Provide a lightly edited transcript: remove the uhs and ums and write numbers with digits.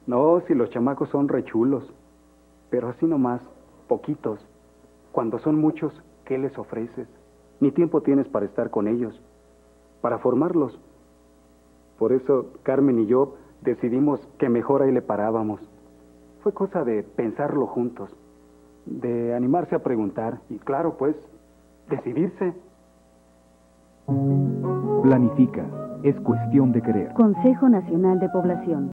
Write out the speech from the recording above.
No, si los chamacos son rechulos, pero así nomás, poquitos. Cuando son muchos, ¿qué les ofreces? Ni tiempo tienes para estar con ellos, para formarlos. Por eso Carmen y yo decidimos que mejor ahí le parábamos. Fue cosa de pensarlo juntos, de animarse a preguntar y claro, pues, decidirse. Planifica. Es cuestión de querer. Consejo Nacional de Población.